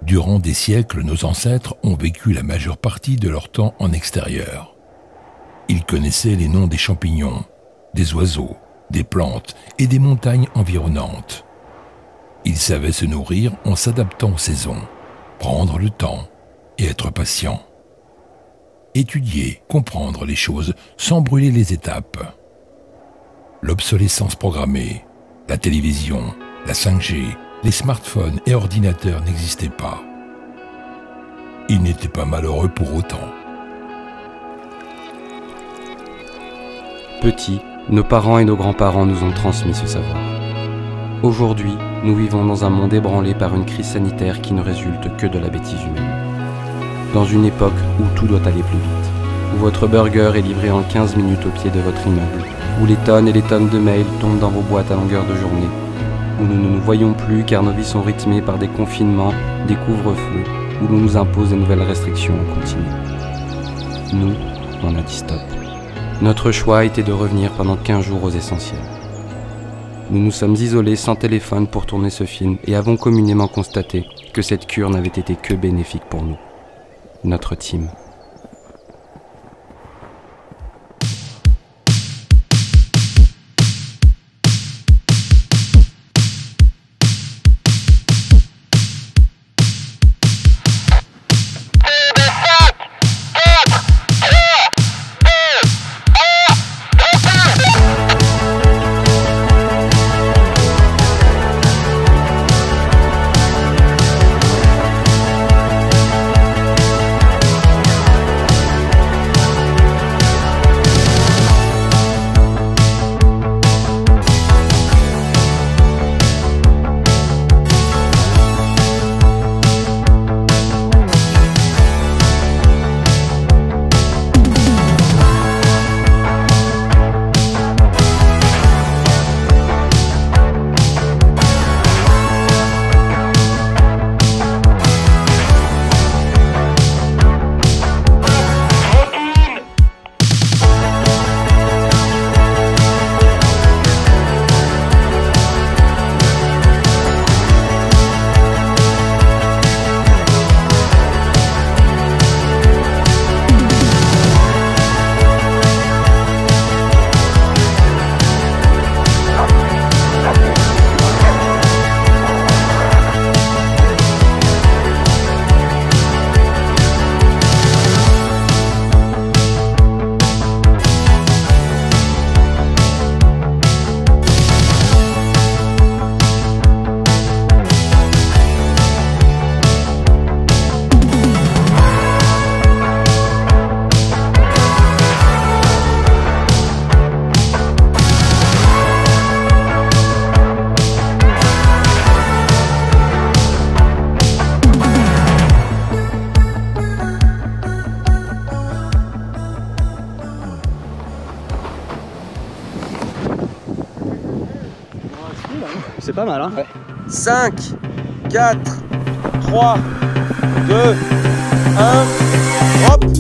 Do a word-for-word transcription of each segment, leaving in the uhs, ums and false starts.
Durant des siècles, nos ancêtres ont vécu la majeure partie de leur temps en extérieur. Ils connaissaient les noms des champignons, des oiseaux, des plantes et des montagnes environnantes. Ils savaient se nourrir en s'adaptant aux saisons, prendre le temps et être patients. Étudier, comprendre les choses sans brûler les étapes. L'obsolescence programmée, la télévision, la cinq G, les smartphones et ordinateurs n'existaient pas. Ils n'étaient pas malheureux pour autant. Petits, nos parents et nos grands-parents nous ont transmis ce savoir. Aujourd'hui, nous vivons dans un monde ébranlé par une crise sanitaire qui ne résulte que de la bêtise humaine. Dans une époque où tout doit aller plus vite, où votre burger est livré en quinze minutes au pied de votre immeuble, où les tonnes et les tonnes de mails tombent dans vos boîtes à longueur de journée, où nous ne nous voyons plus car nos vies sont rythmées par des confinements, des couvre-feux, où l'on nous impose de nouvelles restrictions en continu. Nous, on a dit stop. Notre choix était de revenir pendant quinze jours aux essentiels. Nous nous sommes isolés sans téléphone pour tourner ce film et avons communément constaté que cette cure n'avait été que bénéfique pour nous. Notre team. C'est pas mal, hein? Ouais. cinq, quatre, trois, deux, un, hop!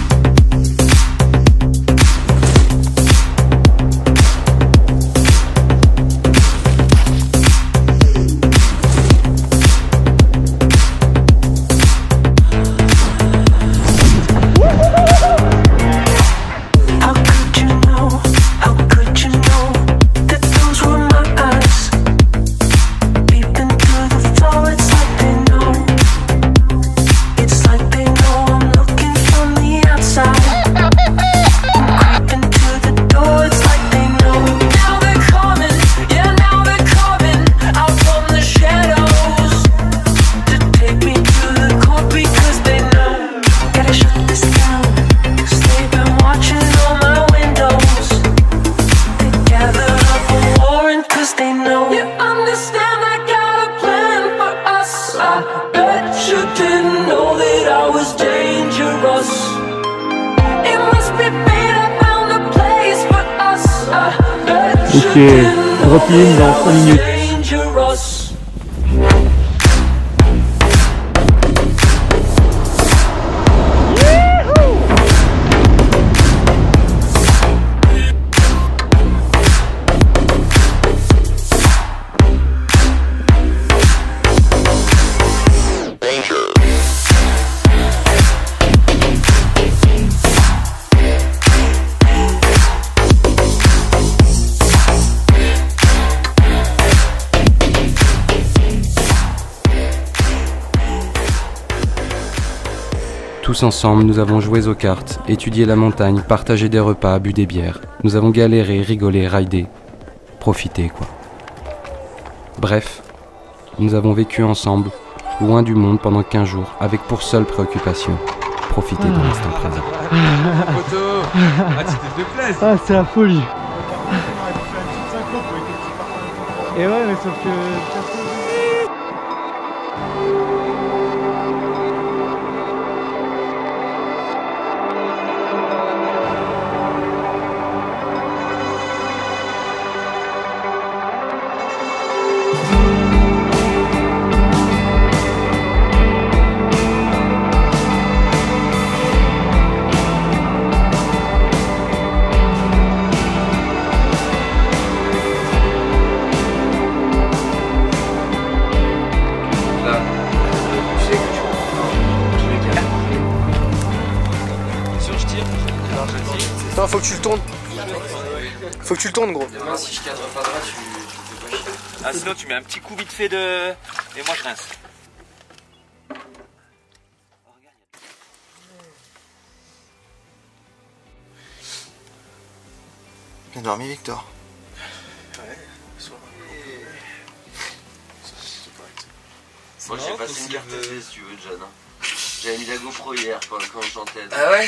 Ok, drop in dans cinq minutes. Danger. Tous ensemble, nous avons joué aux cartes, étudié la montagne, partagé des repas, bu des bières. Nous avons galéré, rigolé, raidé. Profité, quoi. Bref, nous avons vécu ensemble, loin du monde pendant quinze jours, avec pour seule préoccupation, profiter de l'instant présent. Photo. Ah, tu te déplaces. Ah, c'est la folie. Et ouais, mais sauf que... Non, faut que tu le tournes. Faut que tu le tournes, gros. Si je cadre pas droit, tu, tu fais pas chier. Ah, sinon tu mets un petit coup vite fait de... Et moi je rince. Bien dormi, Victor. Moi j'ai passé une carte S D si tu veux, John. J'avais mis la GoPro hier quand, quand je chantais. Ah ouais?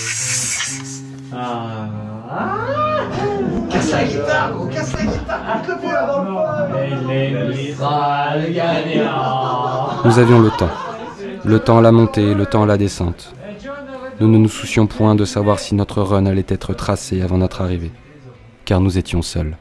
Ah. Casse la guitare, gros, casse la guitare, le pied dans le feu. Nous avions le temps. Le temps à la montée, le temps à la descente. Nous ne nous soucions point de savoir si notre run allait être tracé avant notre arrivée, car nous étions seuls.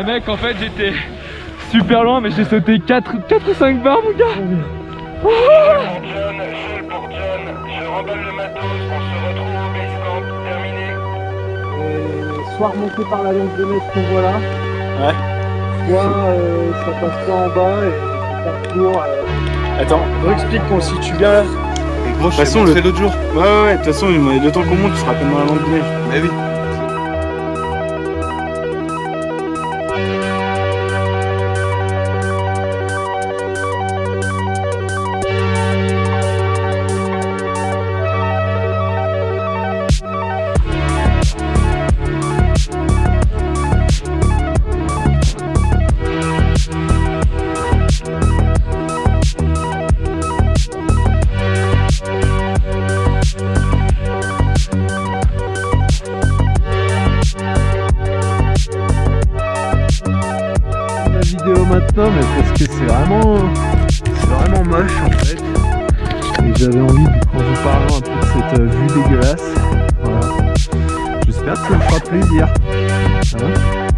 mec, en fait j'étais super loin, mais j'ai sauté quatre ou cinq barres, mon gars. Oh. John, seul pour John, je remballe le matos, on se retrouve au base camp, terminé. Et soit remonter par la longue de mètre qu'on voit là, ouais. soit euh, ça passe pas en bas et ça faire tour. Euh... Attends, on explique qu'on se situe bien là. De toute façon, le... l'autre jour. Ouais, ouais, ouais, de toute façon, le temps qu'on monte, tu seras comme dans la longue de neige. Mais oui. Maintenant, mais parce que c'est vraiment c'est vraiment moche en fait, et j'avais envie, en vous parlant un peu de cette euh, vue dégueulasse, voilà, j'espère que ça me fera plaisir, hein.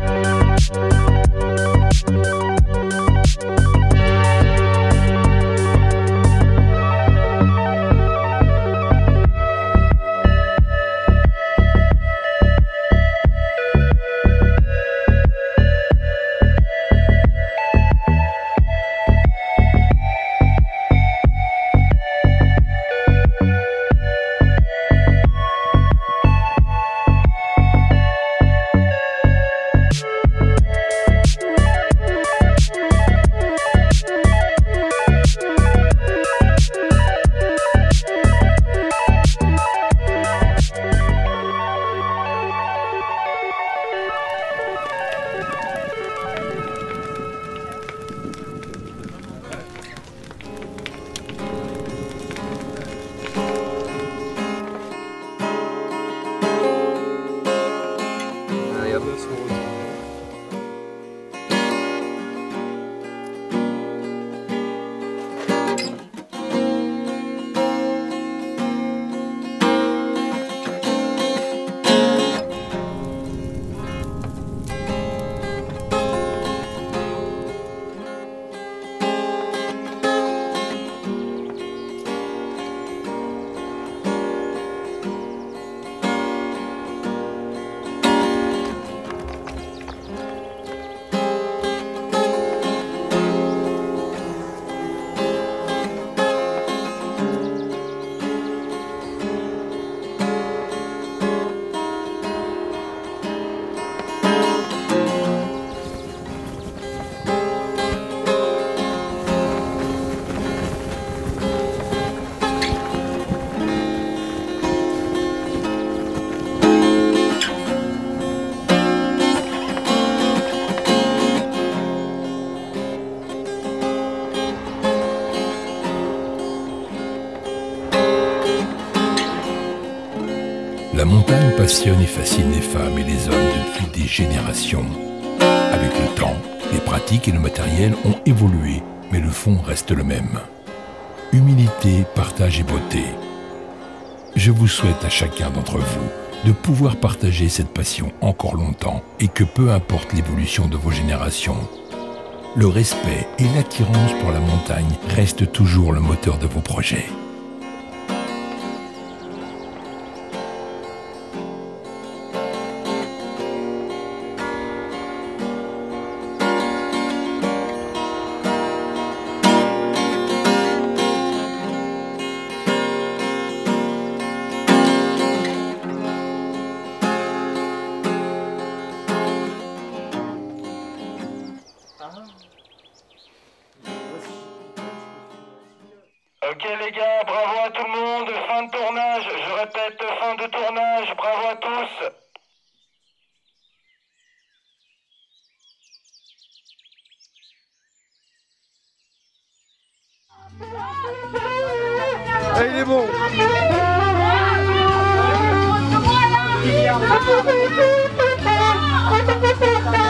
La montagne passionne et fascine les femmes et les hommes depuis des générations. Avec le temps, les pratiques et le matériel ont évolué, mais le fond reste le même. Humilité, partage et beauté. Je vous souhaite à chacun d'entre vous de pouvoir partager cette passion encore longtemps et que peu importe l'évolution de vos générations, le respect et l'attirance pour la montagne restent toujours le moteur de vos projets. Ok les gars, bravo à tout le monde, fin de tournage, je répète, fin de tournage, bravo à tous. Ah, il est bon. Voilà.